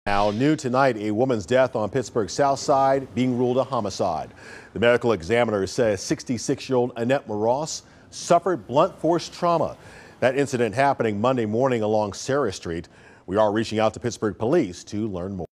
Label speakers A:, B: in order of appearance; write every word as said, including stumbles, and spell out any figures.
A: Now, new tonight, a woman's death on Pittsburgh's south side being ruled a homicide. The medical examiner says sixty-six-year-old Annette Moross suffered blunt force trauma. That incident happening Monday morning along Sarah Street. We are reaching out to Pittsburgh police to learn more.